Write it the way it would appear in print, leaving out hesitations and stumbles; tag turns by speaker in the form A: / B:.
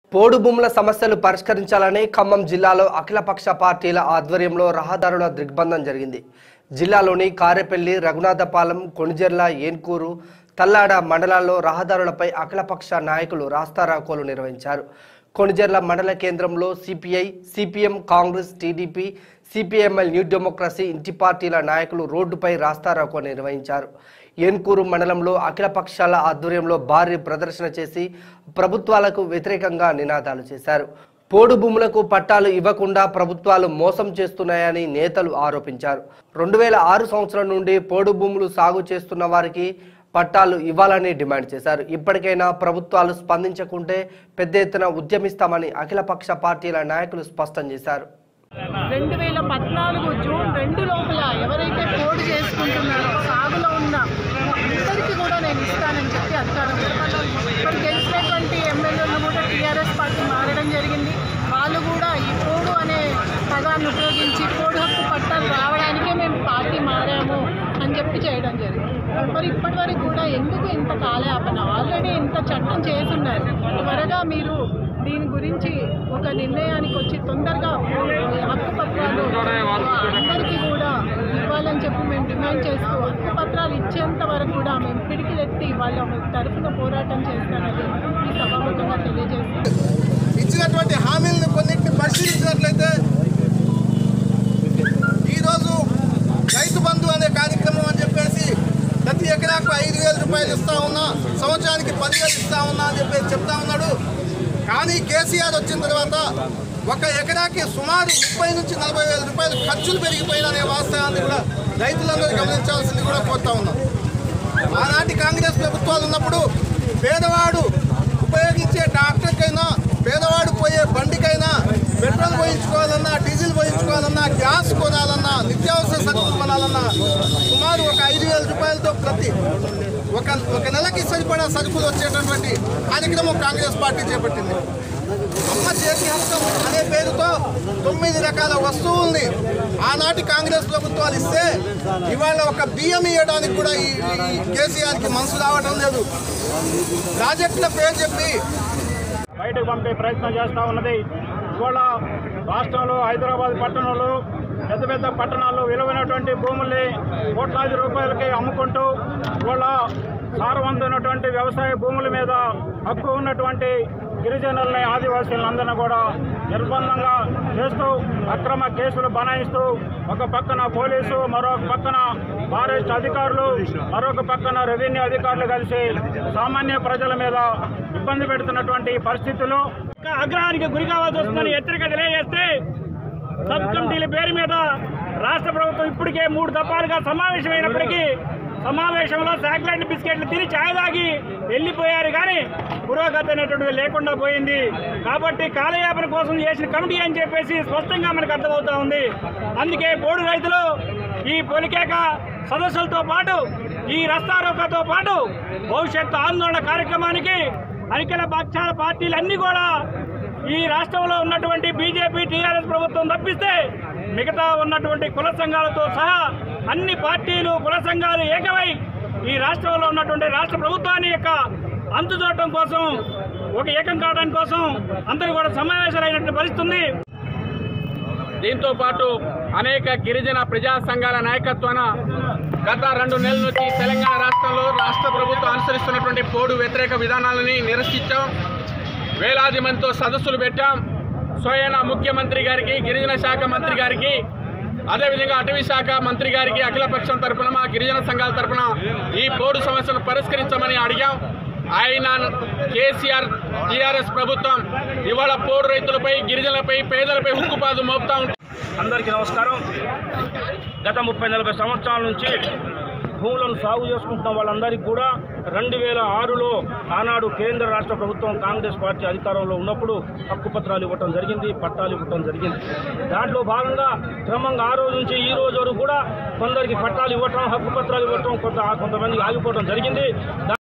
A: పోడు భూముల సమస్యలు పరిష్కరించాలని ఖమ్మం జిల్లాలో అఖిలపక్ష పార్టీల ఆధ్వర్యంలో రహదారుల దిగ్బంధం జరిగింది. జిల్లాలోని కారెపల్లి, రఘునాథపాలెం, కొణిజర్ల, ఏన్కూరు, తల్లాడ మండలాల్లో రహదారులపై అఖిలపక్ష నాయకులు రాస్తారోకోలు నిర్వహించారు. కొణిజర్ల మండల కేంద్రంలో CPI, CPM, Congress, TDP, CPML, New Democracy ఇంటి పార్టీల నాయకులు రోడ్డుపై రాస్తారోకో నిర్వహించారు. ఏన్కూరు మండలంలో అఖిలపక్షాల ఆధ్వర్యంలో భారీ ప్రదర్శన చేసి ప్రభుత్వాలకు వ్యతిరేకంగా నినాదాలు చేశారు. పోడు భూములకు పట్టాలు ఇవ్వకుండా ప్రభుత్వాలు మోసం చేస్తున్నాయని నేతలు ఆరోపించారు. 2006 సంవత్సరం నుండి పోడు భూములు సాగు చేస్తున్న వారికి పట్టాలు ఇవ్వాలని డిమాండ్ చేశారు. ఇప్పటికైనా ప్రభుత్వాలు స్పందించకుంటే పెద్ద ఎత్తున ఉద్యమిస్తామని అఖిలపక్ష పార్టీల నాయకులు స్పష్టం చేశారు.
B: 2014 జూన్ 2 లోపల ఎవరైతే పోడు చేసుకుంటున్నారో సాగులో ఉన్న అందరికీ కూడా నేను ఇస్తానని చెప్పి అధికారం ఇప్పుడు గెలిచినటువంటి ఎమ్మెల్యేలు కూడా టీఆర్ఎస్ పార్టీ మారడం జరిగింది. వాళ్ళు కూడా ఈ పోడు అనే పదాన్ని ఉపయోగించి పోడు హక్కు పట్టాలు రావడానికే మేము పార్టీ మారాము అని చెప్పి చేయడం జరిగింది. మరి ఇప్పటి వరకు కూడా ఎందుకు ఇంత కాలయాపన? ఆల్రెడీ ఇంత చట్టం చేస్తున్నారు. త్వరగా మీరు దీని గురించి ఒక నిర్ణయానికి వచ్చి తొందరగా హక్కు పత్రాలు అందరికీ కూడా ఇవ్వాలని చెప్పి మేము డిమాండ్ చేస్తూ హక్కు పత్రాలు ఇచ్చేంత వరకు కూడా మేము పిడికిలెత్తి వాళ్ళ తరఫున పోరాటం చేస్తానని ఈ సభాముఖంగా తెలియజేస్తాం.
C: ఇచ్చినటువంటి హామీలను కొన్నింటిని పరిశీలించినట్లయితే ఈరోజు రైతు బంధు అనే కార్యక్రమం అని చెప్పేసి ప్రతి ఎకరాకు 5,000 రూపాయలు ఇస్తా ఉన్నా, సంవత్సరానికి 10,000 ఇస్తా ఉన్నా అని చెప్పేసి చెప్తా ఉన్నాడు. కానీ కేసీఆర్ వచ్చిన తర్వాత ఒక ఎకరాకి సుమారు 30,000 నుంచి 40,000 రూపాయలు ఖర్చులు పెరిగిపోయిననే వాస్తవాన్ని కూడా రైతులందరూ గమనించాల్సింది కూడా కోరుతా ఉన్నాం. ఆనాటి కాంగ్రెస్ ప్రభుత్వాలు ఉన్నప్పుడు పేదవాడు ఉపయోగించే ట్రాక్టర్కైనా, పేదవాడు పోయే బండికైనా, పెట్రోల్ పోయించుకోవాలన్నా, డీజిల్ పోయించుకోవాలన్నా, గ్యాస్ కొనాలన్నా, నిత్యావసర సరుకులు కొనాలన్నా సుమారు ఒక 5,000 రూపాయలతో ప్రతి ఒక నెలకి సరిపడా సరుకులు వచ్చేటటువంటి కార్యక్రమం కాంగ్రెస్ పార్టీ చేపట్టింది. అమ్మ చేతి హస్తం అనే పేరుతో 9 రకాల వస్తువుల్ని ఆనాటి కాంగ్రెస్ ప్రభుత్వాలు ఇస్తే ఇవాళ ఒక బియ్యం ఇవ్వడానికి కూడా ఈ కేసీఆర్కి మనసు రావడం లేదు. ప్రాజెక్టుల పేరు చెప్పి
D: బయటకు పంపే ప్రయత్నం చేస్తూ ఉన్నది. ఇవాళ రాష్ట్రంలో హైదరాబాద్ పట్టణంలో పెద్ద పెద్ద పట్టణాల్లో విలువైనటువంటి భూముల్ని కోట్లాది రూపాయలకి అమ్ముకుంటూ ఇవాళ సారవంతమైనటువంటి వ్యవసాయ భూముల మీద హక్కు ఉన్నటువంటి గిరిజనుల్ని, ఆదివాసీలందరినీ కూడా నిర్బంధంగా చేస్తూ అక్రమ కేసులు బనాయిస్తూ ఒక పక్కన పోలీసు, మరొక పక్కన ఫారెస్ట్ అధికారులు, మరొక పక్కన రెవెన్యూ అధికారులు కలిసి సామాన్య ప్రజల మీద ఇబ్బంది పెడుతున్నటువంటి పరిస్థితులు ఆగ్రహానికి గురి కావాల్సి వస్తుందని హెచ్చరిక తెలియజేస్తే సబ్ కమిటీల పేరు మీద రాష్ట్ర ప్రభుత్వం ఇప్పటికే 3 దఫాలుగా సమావేశమైనప్పటికీ సమావేశంలో చాక్లెట్ బిస్కెట్లు తిని ఛాయ్ తాగి వెళ్ళిపోయారు. కానీ పురోగతి అనేటువంటిది లేకుండా పోయింది. కాబట్టి కాలయాపన కోసం చేసిన కమిటీ అని చెప్పేసి స్పష్టంగా మనకు అర్థమవుతా ఉంది. అందుకే పోడు రైతులు ఈ పొలికేక సదస్సులతో పాటు, ఈ రస్తారోకోతో పాటు భవిష్యత్తు ఆందోళన కార్యక్రమానికి అఖిల పక్షాల పార్టీలన్నీ కూడా ఈ రాష్ట్రంలో ఉన్నటువంటి బీజేపీ, టీఆర్ఎస్ ప్రభుత్వం తప్పిస్తే మిగతా ఉన్నటువంటి కుల సంఘాలతో సహా అన్ని పార్టీలు, కుల సంఘాలు ఏకమై ఈ రాష్ట్రంలో ఉన్నటువంటి రాష్ట్ర ప్రభుత్వాన్ని యొక్క అంతు చూడటం కోసం, ఒక ఏకం కావడానికి కోసం అందరూ కూడా సమావేశాలైనటువంటి పరిస్థితుంది. దీంతో పాటు అనేక గిరిజన ప్రజా సంఘాల నాయకత్వాన గత 2 నెలల నుంచి తెలంగాణ రాష్ట్రంలో రాష్ట్ర ప్రభుత్వం అనుసరిస్తున్నటువంటి పోడు వ్యతిరేక విధానాలని నిరసించాం. వేలాది మందితో సదస్సులు పెట్టాం. స్వయాన ముఖ్యమంత్రి గారికి, గిరిజన శాఖ మంత్రి గారికి, అదేవిధంగా అటవీ శాఖ మంత్రి గారికి అఖిలపక్షం తరఫున, మా గిరిజన సంఘాల తరఫున ఈ పోడు సమస్యను పరిష్కరించమని అడిగాం. ఆయన కేసీఆర్, టీఆర్ఎస్ ప్రభుత్వం ఇవాళ పోడు రైతులపై, గిరిజనులపై, పేదలపై హుక్కుపాదు మోపుతా ఉంటుంది.
E: అందరికీ నమస్కారం. గత 30-40 సంవత్సరాల నుంచి భూములను సాగు చేసుకుంటున్న వాళ్ళందరికీ కూడా 2006లో ఆనాడు కేంద్ర రాష్ట్ర ప్రభుత్వం కాంగ్రెస్ పార్టీ అధికారంలో ఉన్నప్పుడు హక్కు పత్రాలు ఇవ్వటం జరిగింది, పట్టాలు ఇవ్వటం జరిగింది. దాంట్లో భాగంగా క్రమంగా ఆ రోజు నుంచి ఈ రోజు వరకు కూడా కొందరికి పట్టాలు ఇవ్వటం, హక్కు పత్రాలు ఇవ్వటం, కొంతమందికి ఆగిపోవడం జరిగింది.